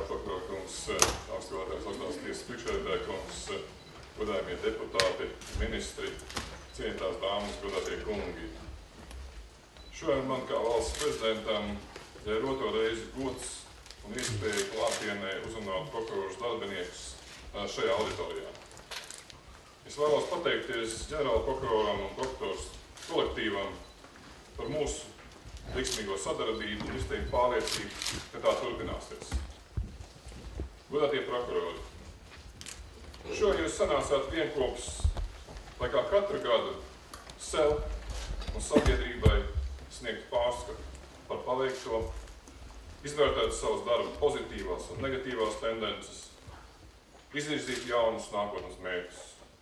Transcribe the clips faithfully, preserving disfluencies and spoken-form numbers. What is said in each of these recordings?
ģenerālprokurora kungs, augstgadātais Lietuvas tiesas priekšsēdētāja kungs, godājumie deputāti, ministri, cienītās dāmas, godātie kungi. Šodien man kā valsts prezidentam ir otro reizi gods un iespēja klātienē uzrunāt prokuroras darbiniekus šajā auditorijā. Es vēlos pateikties ģenerālprokuroram un prokuratūras kolektīvam par mūsu veiksmīgo sadarbību un izteikti pārliecību, ka tā turpināsies. Godātie prokurori, šodien jūs sanācāt vienkops, lai kā katru gadu sev un sabiedrībai sniegt pārskatu par paveikto, izvērtēt savas darba pozitīvās un negatīvās tendences, izvirzīt jaunus nākotnes mērķus.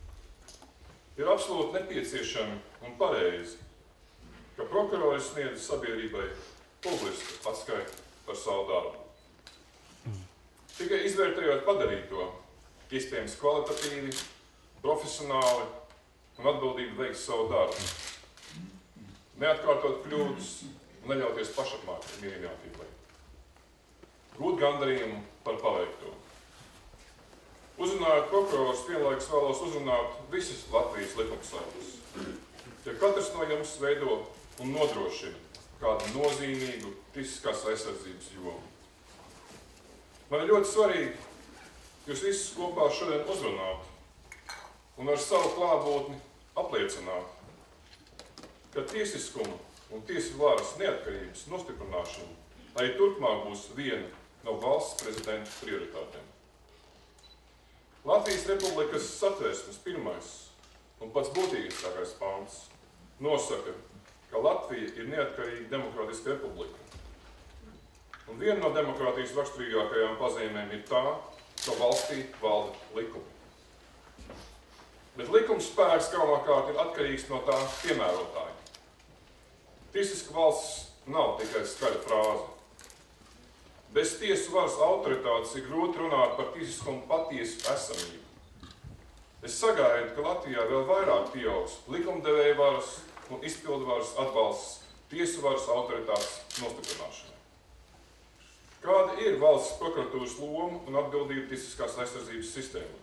Ir absolūti nepieciešami un pareizi, ka prokurori sniedz sabiedrībai publisku atskaitu par savu darbu. Tikai izvērtējot padarīto, iespējams kvalitatīvi, profesionāli un atbildīgi veikt savu darbu, neatkārtot kļūdas un neļauties pašapmācībai. Gūt gandarījumu par paveikto. Uzrunājot prokurors, vienlaikus vēlos uzrunāt visas Latvijas likumsargus, ja katrs no jums veido un nodrošina kādu nozīmīgu tiesiskās aizsardzības jomu. Man ir ļoti svarīgi jūs visus kopā šodien uzrunāt un ar savu klātbūtni apliecināt, ka tiesiskuma un tiesu varas neatkarības nostiprināšana arī turpmāk būs viena no valsts prezidenta prioritātēm. Latvijas Republikas Satversmes pirmais un pats būtīgākais pants nosaka, ka Latvija ir neatkarīga demokrātiska republika. Un viena no demokrātijas raksturīgākajām pazīmēm ir tā, ka valstī valda likumi. Bet likuma spēks galvenokārt ir atkarīgs no tā piemērotāja. Tiesiska valsts nav tikai skaļa frāze. Bez tiesu varas autoritātes ir grūti runāt par tiesiskumu patiesu esamību. Es sagaidu, ka Latvijā vēl vairāk pieaugs likumdevēja varas un izpildvaras atbalsts tiesu varas autoritātes nostiprināšanai. Kāda ir valsts prokuratūras loma un atbildība tiesiskās aizsardzības sistēmā?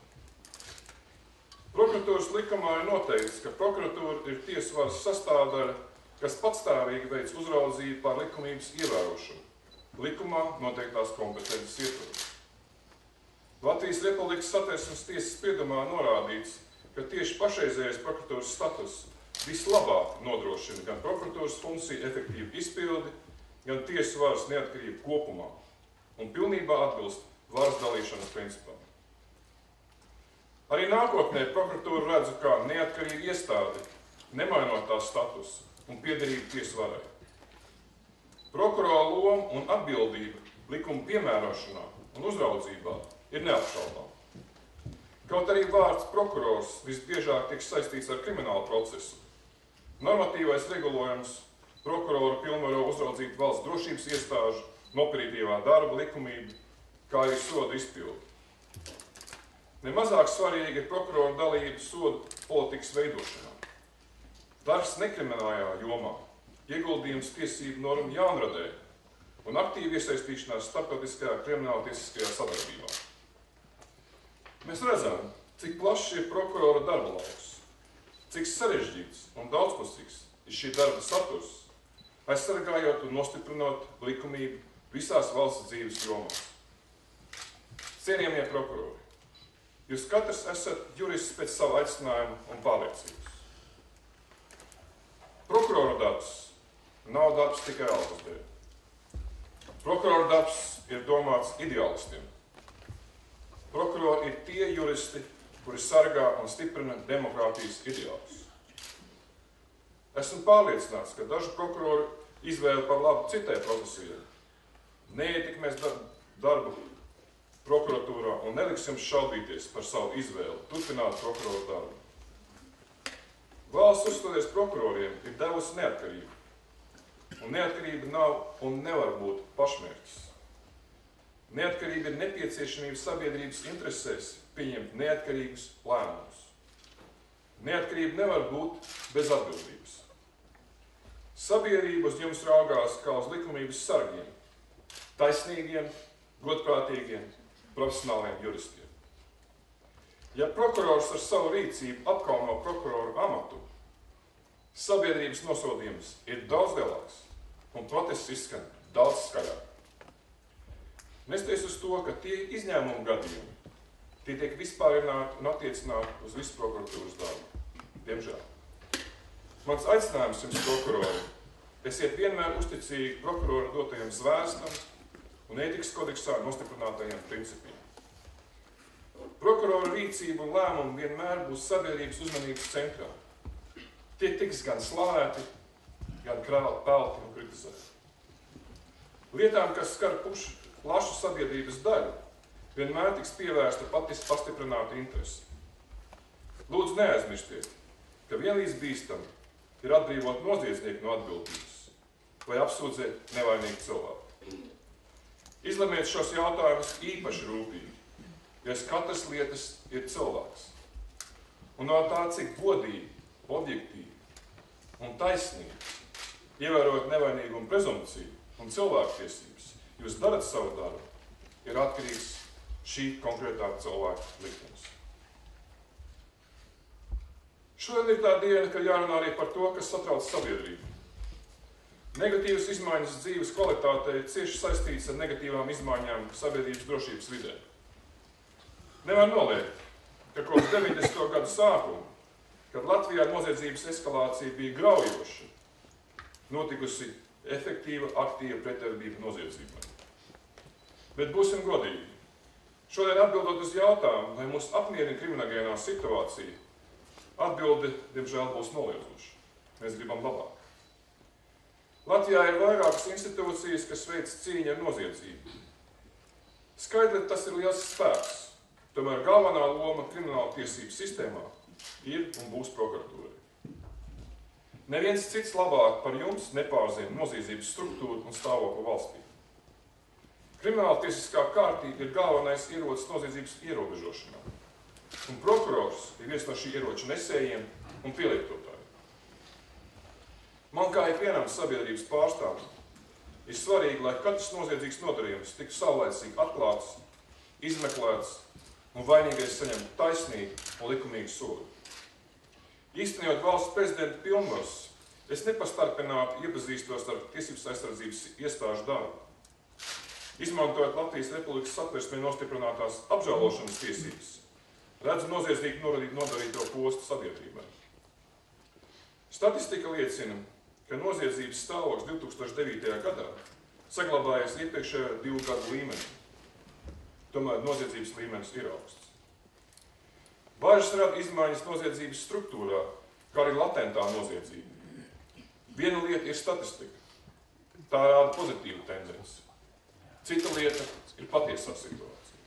Prokuratūras likumā ir noteikts, ka prokuratūra ir tiesu varas sastāvdaļa, kas patstāvīgi veic uzraudzību pār likumības ievērošanu, likumā noteiktās kompetences ietvaros. Latvijas Republikas Satversmes tiesas spriedumā norādīts, ka tieši pašreizējais prokuratūras status vislabāk nodrošina gan prokuratūras funkciju efektīvu izpildi, gan tiesu varas neatkarību kopumā un pilnībā atbilst varas dalīšanas principam. Arī nākotnē prokuratūru redzu kā neatkarīgu iestādi, nemainot tās statusu un piederību tiesu varai. Prokurora loma un atbildība likuma piemērošanā un uzraudzībā ir neapšaubāma. Kaut arī vārds prokurors visbiežāk tiek saistīts ar kriminālu procesu, normatīvais regulējums prokuroru pilnvaro uzraudzīt valsts drošības iestāžu, operatīvā darba likumību, kā arī sodu izpildi. Nemazāk svarīgi ir prokuroru dalība sodu politikas veidošanā. Darbs nekriminālajā jomā, ieguldījums tiesību normu jaunradē un aktīva iesaistīšanās starptautiskajā krimināltiesiskajā sadarbībā. Mēs redzam, cik plašs ir prokurora darba lauks, cik sarežģīts un daudzpusīgs ir šī darba saturs, aizsargājot un nostiprinot likumību visās valsts dzīves jomās. Cienījamie prokurori, jūs katrs esat jurists pēc savu aicinājumu un pārliecības. Prokurora darbs nav darbs tikai algas dēļ. Prokurora darbs ir domāts ideālistiem. Prokurori ir tie juristi, kuri sargā un stiprina demokrātijas ideālus. Esmu pārliecināts, ka dažu prokuroru izvēle par labu citai profesijai neietekmēs darbu prokuratūrā un neliks jums šaubīties par savu izvēli, turpināt prokuroru darbu. Valsts uzstoties prokuroriem ir devusi neatkarību, un neatkarība nav un nevar būt pašmērķis. Neatkarība ir nepieciešamība sabiedrības interesēs pieņemt neatkarīgus lēmumus. Neatkarība nevar būt bez atbildības. Sabiedrība uz jums raugās kā uz likumības sargiem, taisnīgiem godprātīgiem, profesionāliem juristiem. Ja prokurors ar savu rīcību apkauno prokuroru amatu, sabiedrības nosodījums ir daudz lielāks un protests izskan daudz skaļāk. Nesties uz to, ka tie izņēmumu gadījumi, tie tiek vispārināti un attiecināti uz visu prokuratūras darbu. Diemžēl. Mans aicinājums jums, prokurori, esiet vienmēr uzticīgi prokuroru dotajam zvērstam un ētikas kodeksā nostiprinātajiem principiem. Prokuroru rīcība un lēmumi vienmēr būs sabiedrības uzmanības centrā. Tie tiks gan slavēti, gan krāli, pelti un kritizēti. Lietām, kas skar pušu plašu sabiedrības daļu, vienmēr tiks pievērsta patis pastiprināta interese. Lūdzu, neaizmirstiet, ka vienlīdz bīstami ir atbrīvot noziedznieku no atbildības vai apsūdzēt nevainīgu cilvēku. Izlemiet šos jautājumus īpaši rūpīgi, jo katras lietas ir cilvēks. Un no tā, cik godīgi, objektīvi un taisnīgi, ievērot nevainīgumu prezumpciju un cilvēktiesības, jūs darat savu darbu, ir atkarīgs šī konkrētā cilvēka liktenis. Šodien ir tā diena, kad jārunā arī par to, kas satrauc sabiedrību. Negatīvas izmaiņas dzīves kvalitātei ir cieši saistītas ar negatīvām izmaiņām sabiedrības drošības vidē. Nevar noliegt, ka kopš deviņdesmito gadu sākuma, kad Latvijā noziedzības eskalācija bija graujoša, notikusi efektīva, aktīva pretdarbība noziedzībai. Bet būsim godīgi. Šodien atbildot uz jautājumu, vai mūs apmierina kriminogēnā situācija, atbilde, diemžēl, būs noliedzoša. Mēs gribam labāk. Latvijā ir vairākas institūcijas, kas veic cīņu ar noziedzību. Skaidri tas ir liels spēks, tomēr galvenā loma krimināla tiesību sistēmā ir un būs prokuratūra. Neviens cits labāk par jums nepārzina noziedzības struktūru un stāvokli valstī. Krimināla tiesiskā kārtība ir galvenais ierocis noziedzības ierobežošanā, un prokurors ir viens no šī ieroča nesējiem un pielietotājiem. Man kā ikvienam sabiedrības pārstāvim ir svarīgi, lai katrs noziedzīgs nodarījums tiktu saulaicīgi atklāts, izmeklēts un vainīgais saņem taisnīgu un likumīgu sodu. Īstenojot valsts prezidenta pilnvaras, es nepastarpināti iepazīstos ar tiesības aizsardzības iestāžu darbu. Izmantojot Latvijas Republikas Satversmē nostiprinātās apžēlošanas tiesības, redzu noziedzīgi nodarīto postu sabiedrībai. Statistika liecina, ka noziedzības stāvoklis divi tūkstoši devītajā gadā saglabājies iepriekšējā divu gadu līmenī. Tomēr noziedzības līmenis ir augsts. Bažas rada izmaiņas noziedzības struktūrā, kā arī latentā noziedzība. Viena lieta ir statistika. Tā rāda pozitīvu tendenci. Cita lieta ir patiesā situācija.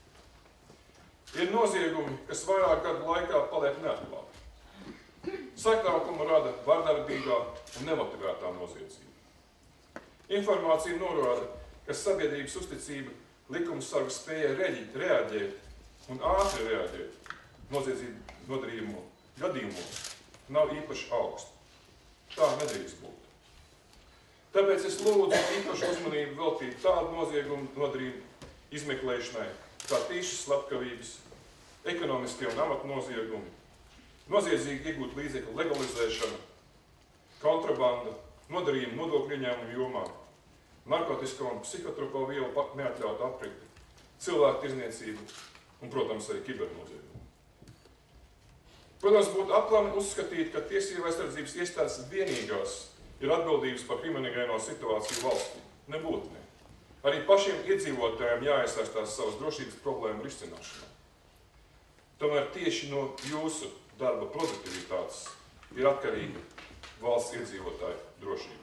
Ir noziegumi, kas vairāk gadu laikā paliek neatklāti. Satraukumu rada vardarbīgā un nemotivētā noziedzība. Informācija norāda, ka sabiedrības uzticība likumsargu spēja reaģēt un ātri reaģēt noziedzību nodarījumu gadījumos nav īpaši augsta. Tā nedrīkst būt. Tāpēc es lūdzu īpašu uzmanību veltīt tādu noziegumu nodarījumu izmeklēšanai, kā tīšas slepkavības, ekonomiskie un amatu noziegumi, noziedzīgi iegūt līdzekļu legalizēšana, kontrabanda, nodarījumi nodokļu ieņēmumu jomā, narkotisko un psihotropo vielu neatļauta aprite, cilvēku tirdzniecība un, protams, arī kibernoziegumi. Protams, būtu aplami uzskatīt, ka tiesību aizsardzības iestādes vienīgās ir atbildības par kriminogēno situāciju valstī. Nebūtu ne. Arī pašiem iedzīvotājiem jāiesaistās savas drošības problēmu risināšanā. Tomēr tieši no jūsu darba produktivitātes ir atkarīga valsts iedzīvotāju drošība.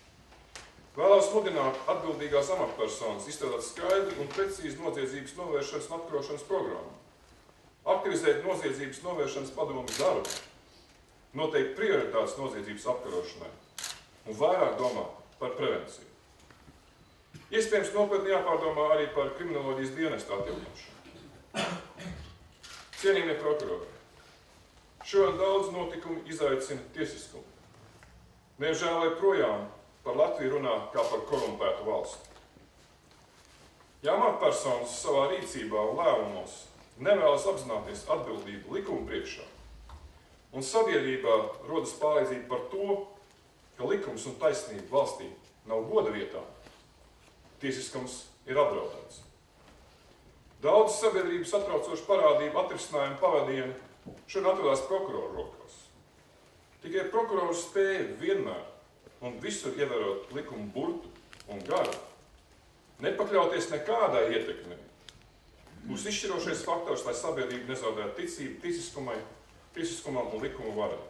Vēlos mudināt atbildīgās amatpersonas izstrādāt skaidru un precīzu noziedzības novēršanas un apkarošanas programmu, aktivizēt noziedzības novēršanas padomes darbu, noteikt prioritātes noziedzības apkarošanai un vairāk domāt par prevenciju. Iespējams, nopietni jāpārdomā arī par kriminoloģijas dienestu atjaunošanu. Cienījamie prokurori, šodien daudz notikumu izaicina tiesiskumu. Diemžēl joprojām par Latviju runā kā par korumpētu valsti. Ja amatpersonas savā rīcībā un lēmumos nevēlas apzināties atbildību likuma priekšā, un sabiedrībā rodas pārliecība par to, ka likums un taisnība valstī nav goda vietā, tiesiskums ir apdraudēts. Daudz sabiedrības satraucošu parādību atrisinājumu pavadieni šodien atrodas prokuroru rokās. Tikai prokuroru spēja vienmēr un visur ievērot likumu burtu un garu, nepakļauties nekādai ietekmei, būs izšķirošais faktors, lai sabiedrība nezaudētu ticību tiesiskumai, tiesiskumam un likumu varai.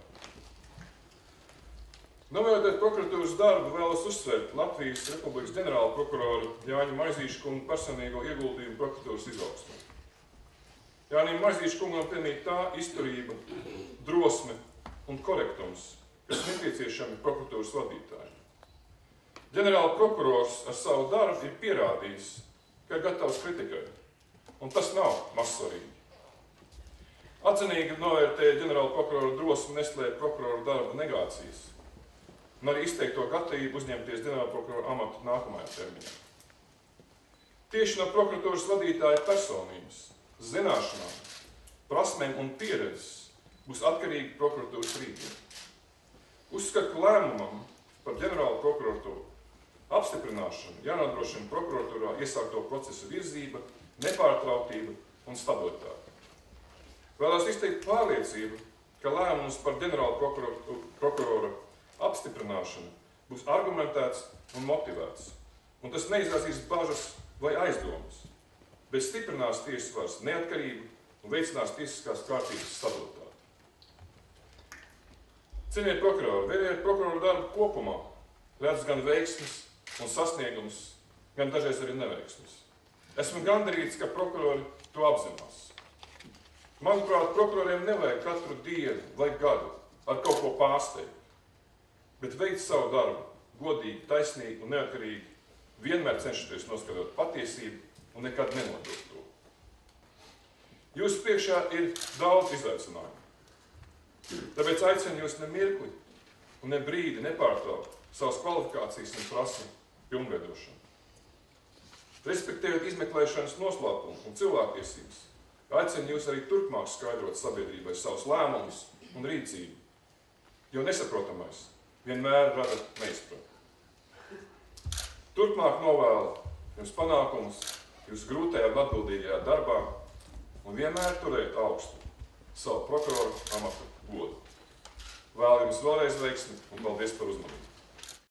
Novērtēt prokuratūras darbu vēlas uzsvērt Latvijas Republikas ģenerāla prokurora Jāņa Maizīša kunga personīgo ieguldījumu prokuratūras izaugsmē. Jānim Maizīša kungam piemīt tā izturība, drosme un korektums, kas nepieciešami prokuratūras vadītāji. Ģenerāla prokurors ar savu darbu ir pierādījis, ka ir gatavs kritikai, un tas nav mazsvarīgi. Atzinīgi novērtēja ģenerāla prokurora drosmi neslēpt prokurora darba negācijas, un arī izteikto gatavību uzņemties ģenerāla prokurora amatu nākamajā termiņā. Tieši no prokuratūras vadītāja personības, zināšanām, prasmēm un pieredzes būs atkarīgi prokuratūras rīcība. Uzskatu, ka lēmumam par ģenerāla prokuratūru apstiprināšanu jānodrošina prokuratūrā iesākto procesu virzība, nepārtrauktība un stabilitāte. Vēlos izteikt pārliecību, ka lēmums par ģenerāla prokurora apstiprināšanu būs argumentēts un motivēts, un tas neizrāsīs bažas vai aizdomas, bet stiprinās tiesas varas neatkarību un veicinās tiesiskās kārtības stabilitāti. Cienījamie prokurori, vērtējot prokuroru darbu kopumā, redz gan veiksmes un sasniegumus, gan dažreiz arī neveiksmes. Esmu gandarīts, ka prokurori to apzinās. Manuprāt, prokuroriem nevajag katru dienu vai gadu ar kaut ko pārsteigt, bet veikt savu darbu godīgi, taisnīgi un neatkarīgi, vienmēr cenšoties noskatot patiesību un nekad nenodot to. Jūsu priekšā ir daudz izaicinājumu. Tāpēc aicinu jūs ne mirkli un ne brīdi nepārtraukt savas kvalifikācijas un prasmu pilnveidošanu. Respektējot izmeklēšanas noslēpumu un cilvēktiesības, aicinu jūs arī turpmāk skaidrot sabiedrībai savus lēmumus un rīcību, jo nesaprotamais vienmēr rada neizpratni. Turpmāk novēlu jums panākumus jūsu grūtajā un atbildīgajā darbā un vienmēr turēt augstu savu prokuroru amatu godu. Vēlu jums vēlreiz veiksmi un paldies par uzmanību.